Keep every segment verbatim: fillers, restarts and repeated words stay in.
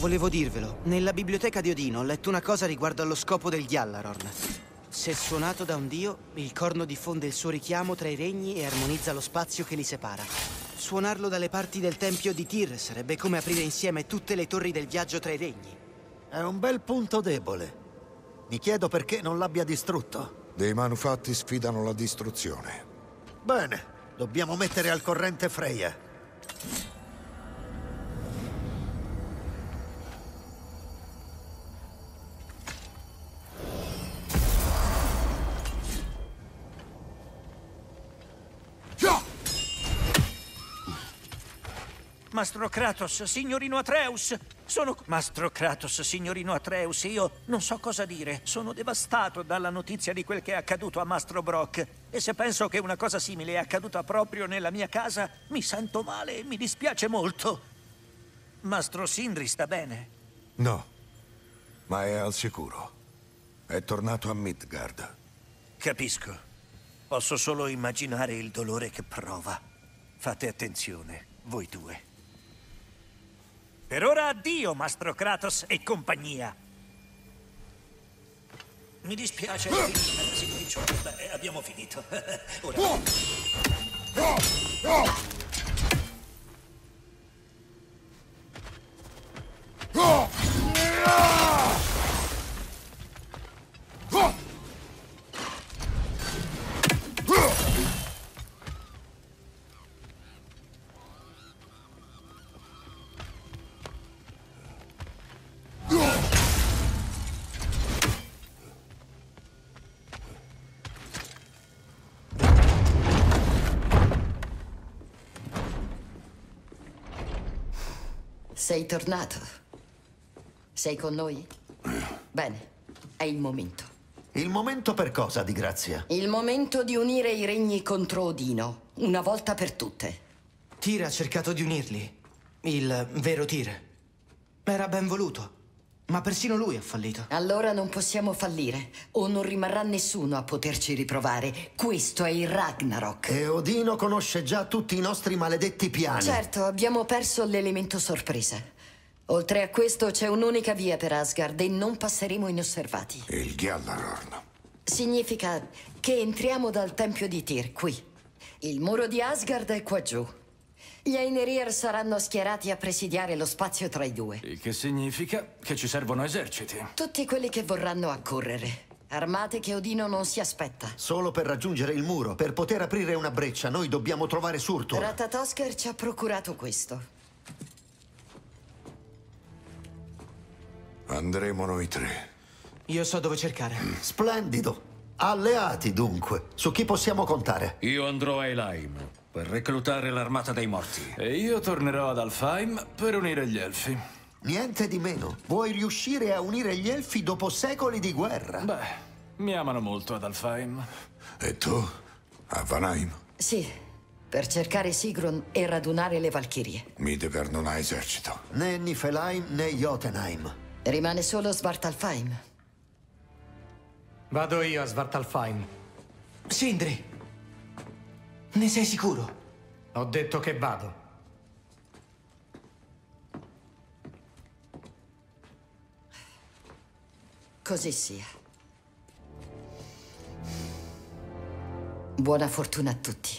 volevo dirvelo. Nella biblioteca di Odino ho letto una cosa riguardo allo scopo del Gjallarhorn. Se suonato da un dio, il corno diffonde il suo richiamo tra i regni e armonizza lo spazio che li separa. Suonarlo dalle parti del tempio di Tyr sarebbe come aprire insieme tutte le torri del viaggio tra i regni. È un bel punto debole. Mi chiedo perché non l'abbia distrutto. Dei manufatti sfidano la distruzione. Bene, dobbiamo mettere al corrente Freya. Mastro Kratos, signorino Atreus! Sono... Mastro Kratos, signorino Atreus, io non so cosa dire. Sono devastato dalla notizia di quel che è accaduto a Mastro Brock. E se penso che una cosa simile è accaduta proprio nella mia casa, mi sento male e mi dispiace molto. Mastro Sindri sta bene? No, ma è al sicuro. È tornato a Midgard. Capisco. Posso solo immaginare il dolore che prova. Fate attenzione, voi due. Per ora addio, Mastro Kratos e compagnia. Mi dispiace, sì, diciamo, beh, abbiamo finito. Ora... Sei tornato? Sei con noi? Bene, è il momento. Il momento per cosa, di grazia? Il momento di unire i regni contro Odino, una volta per tutte. Tyr ha cercato di unirli. Il vero Tyr. Era ben voluto, ma persino lui ha fallito. Allora non possiamo fallire, o non rimarrà nessuno a poterci riprovare. Questo è il Ragnarok. E Odino conosce già tutti i nostri maledetti piani. Certo, abbiamo perso l'elemento sorpresa. Oltre a questo c'è un'unica via per Asgard e non passeremo inosservati. Il Gjallarhorn. Significa che entriamo dal tempio di Tyr, qui. Il muro di Asgard è qua giù. Gli Einherjar saranno schierati a presidiare lo spazio tra i due. Il che significa che ci servono eserciti. Tutti quelli che vorranno accorrere. Armate che Odino non si aspetta. Solo per raggiungere il muro, per poter aprire una breccia, noi dobbiamo trovare Surtur. Ratatoskr ci ha procurato questo. Andremo noi tre. Io so dove cercare. Splendido. Alleati, dunque. Su chi possiamo contare? Io andrò a Elaim per reclutare l'armata dei morti. E io tornerò ad Alfheim per unire gli elfi. Niente di meno. Vuoi riuscire a unire gli elfi dopo secoli di guerra? Beh, mi amano molto ad Alfheim. E tu? A Vanaheim? Sì, per cercare Sigrun e radunare le Valchirie. Midgard non ha esercito. Né Niflheim né Jotunheim. Rimane solo Svartalfheim. Vado io a Svartalfheim. Sindri, ne sei sicuro? Ho detto che vado. Così sia. Buona fortuna a tutti.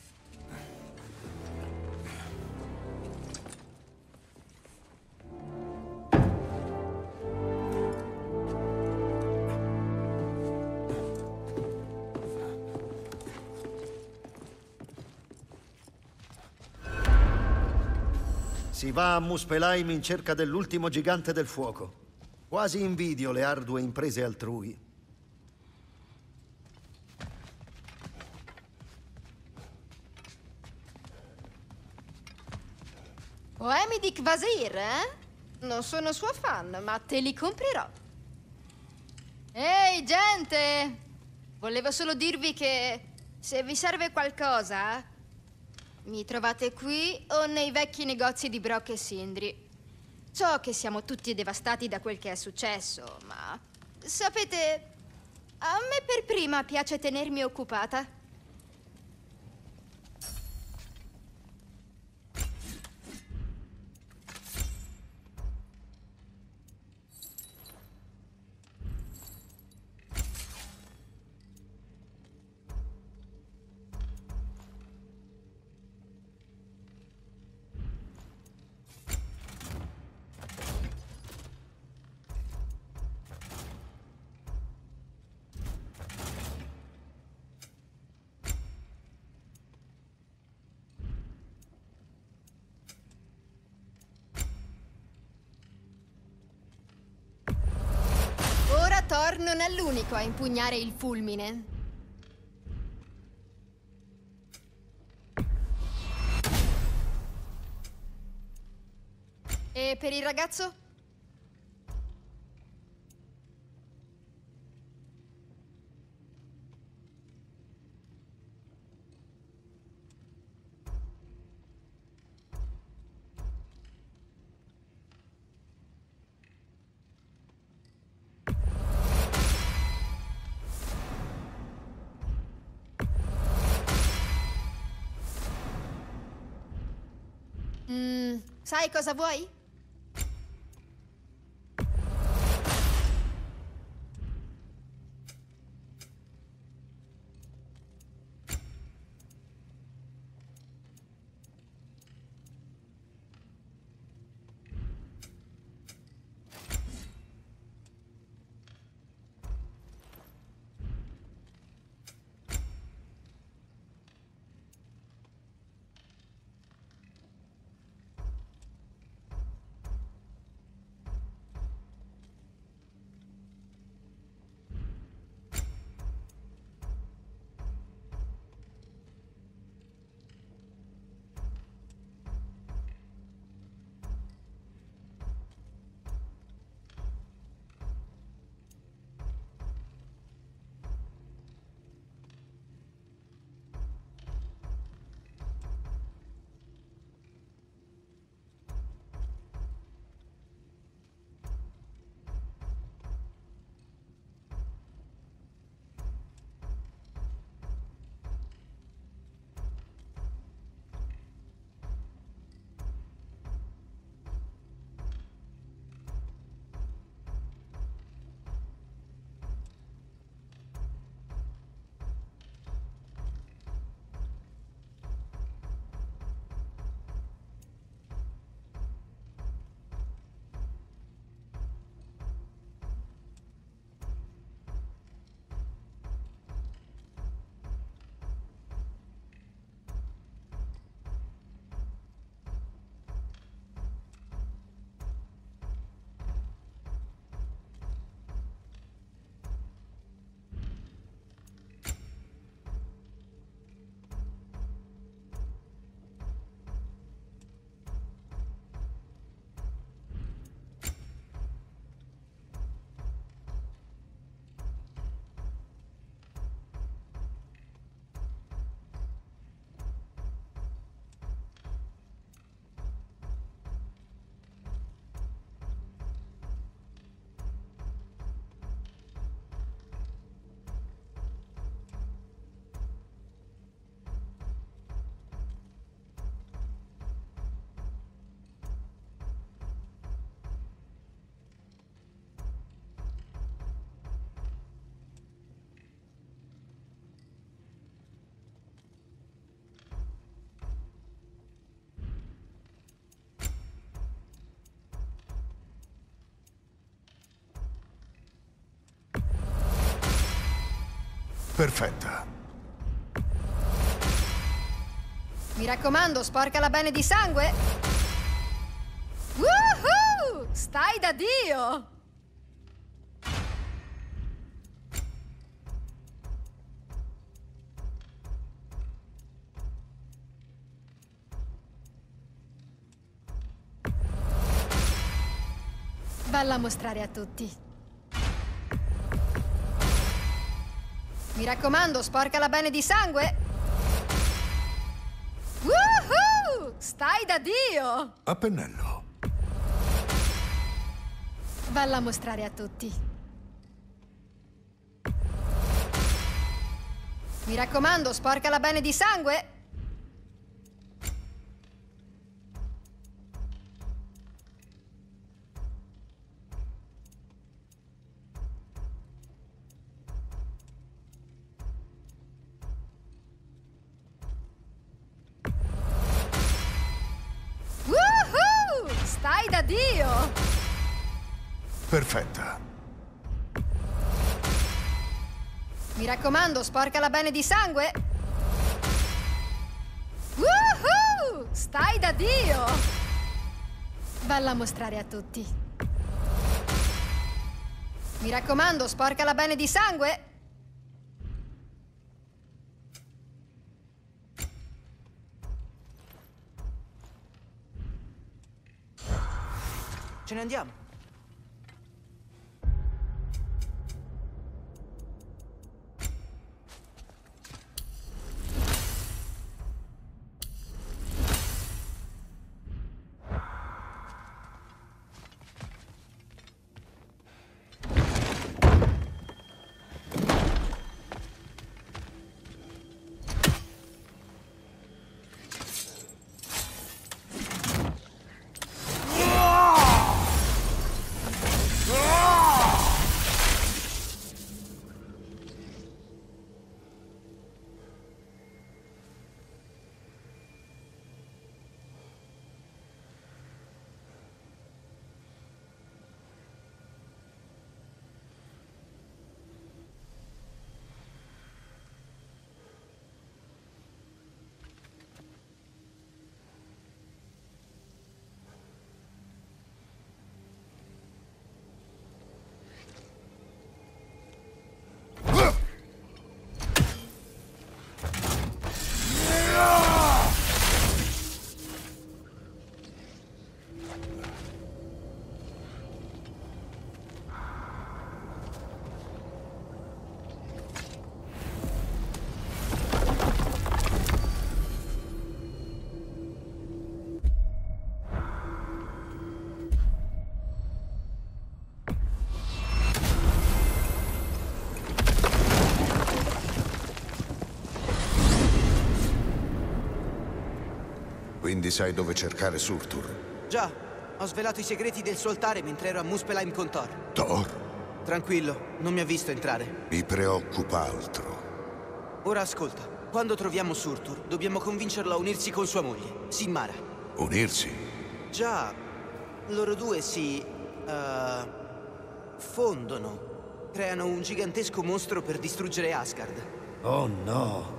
Si va a Muspelheim in cerca dell'ultimo gigante del fuoco. Quasi invidio le ardue imprese altrui. Poemi di Kvasir, eh? Non sono sua fan, ma te li comprerò. Ehi, gente! Volevo solo dirvi che se vi serve qualcosa, mi trovate qui o nei vecchi negozi di Brock e Sindri. So che siamo tutti devastati da quel che è successo, ma sapete, a me per prima piace tenermi occupata. Thor non è l'unico a impugnare il fulmine. E per il ragazzo? Mm, sai cosa vuoi? Perfetta. Mi raccomando, sporcala bene di sangue. Woohoo! Stai da Dio! Valla a mostrare a tutti. Mi raccomando, sporcala bene di sangue. Woohoo! Stai da Dio! A pennello. Valla a mostrare a tutti. Mi raccomando, sporcala bene di sangue. Stai da Dio! Perfetta. Mi raccomando, sporcala bene di sangue. Woohoo! Stai da Dio! Valla a mostrare a tutti. Mi raccomando, sporcala bene di sangue! Ce ne andiamo. Quindi sai dove cercare Surtur? Già, ho svelato i segreti del suo altare mentre ero a Muspelheim con Thor. Thor? Tranquillo, non mi ha visto entrare. Mi preoccupa altro. Ora ascolta, quando troviamo Surtur, dobbiamo convincerlo a unirsi con sua moglie, Sinmara. Unirsi? Già, loro due si... Uh, fondono. Creano un gigantesco mostro per distruggere Asgard. Oh no!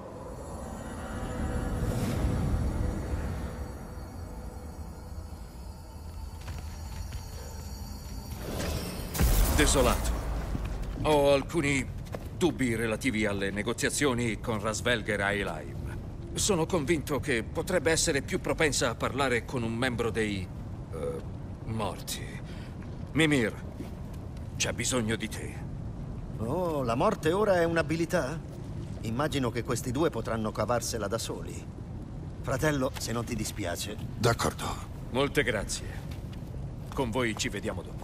Desolato. Ho alcuni dubbi relativi alle negoziazioni con Rasvelger Eilheim. Sono convinto che potrebbe essere più propensa a parlare con un membro dei... Uh, morti. Mimir, c'è bisogno di te. Oh, la morte ora è un'abilità? Immagino che questi due potranno cavarsela da soli. Fratello, se non ti dispiace. D'accordo. Molte grazie. Con voi ci vediamo dopo.